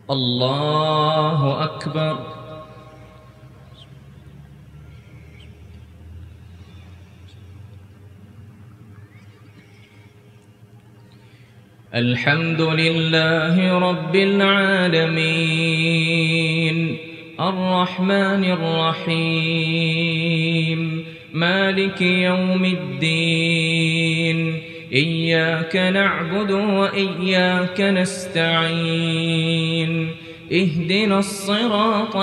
الله أكبر. الحمد لله رب العالمين الرحمن الرحيم مالك يوم الدين إياك نعبد وإياك نستعين اهدنا الصراط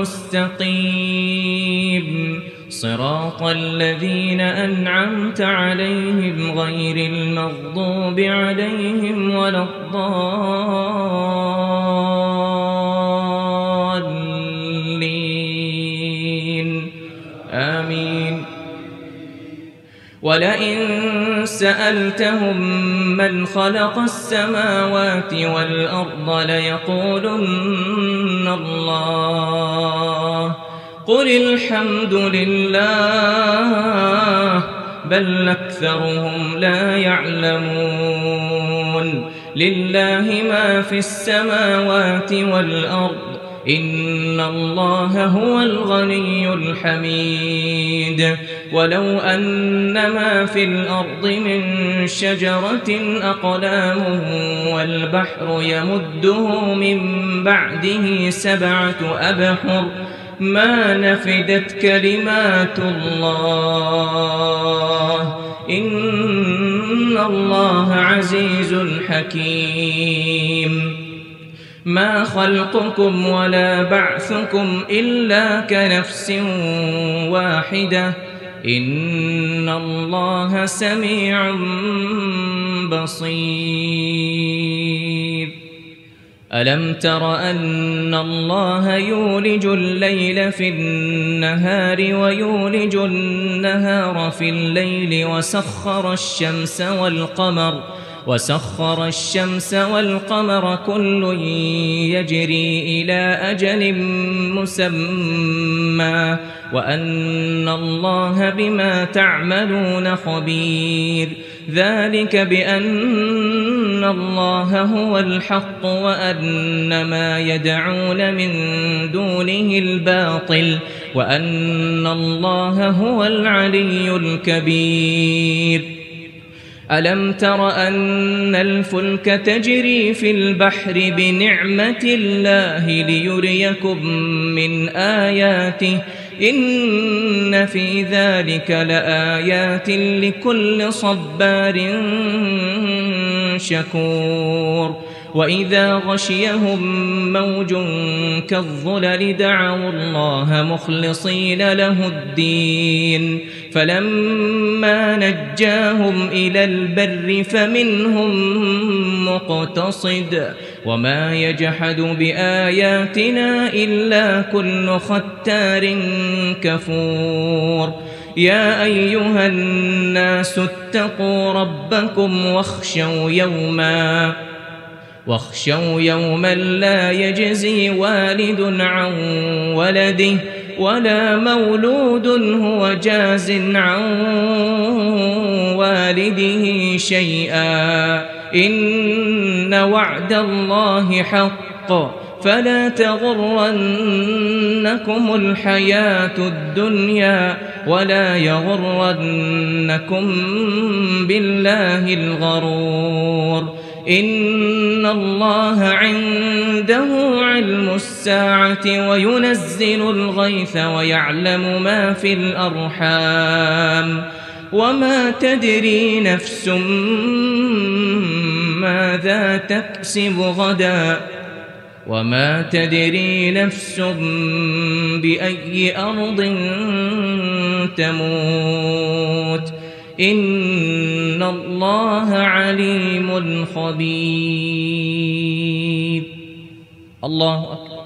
المستقيم صراط الذين أنعمت عليهم غير المغضوب عليهم ولا الضالين آمين. ولئن سألتهم من خلق السماوات والأرض ليقولن الله قل الحمد لله بل أكثرهم لا يعلمون. لله ما في السماوات والأرض إن الله هو الغني الحميد. ولو أن ما في الأرض من شجرة أقلام والبحر يمده من بعده 7 أبحر ما نفدت كلمات الله إن الله عزيز حكيم. ما خلقكم ولا بعثكم إلا كنفس واحدة إن الله سميع بصير. ألم تر أن الله يولج الليل في النهار ويولج النهار في الليل وسخر الشمس والقمر كل يجري إلى أجل مسمى وأن الله بما تعملون خبير. ذلك بأن الله هو الحق وأن ما يدعون من دونه الباطل وأن الله هو العلي الكبير. ألم تر أن الفلك تجري في البحر بنعمة الله ليريكم من آياته إن في ذلك لآيات لكل صبار شكور. وإذا غشيهم موج كالظلل دعوا الله مخلصين له الدين فلما نجاهم إلى البر فمنهم مقتصد وما يجحد بآياتنا إلا كل ختار كفور. يا أيها الناس اتقوا ربكم واخشوا يوما لا يجزي والد عن ولده ولا مولود هو جاز عن والده شيئا إن وعد الله حق فلا تغرنكم الحياة الدنيا ولا يغرنكم بالله الغرور. إن الله عنده علم الساعة وينزل الغيث ويعلم ما في الأرحام وما تدري نفس ماذا تكسب غدا وما تدري نفس بأي أرض تموت إن الله عليم خبير. الله أكبر.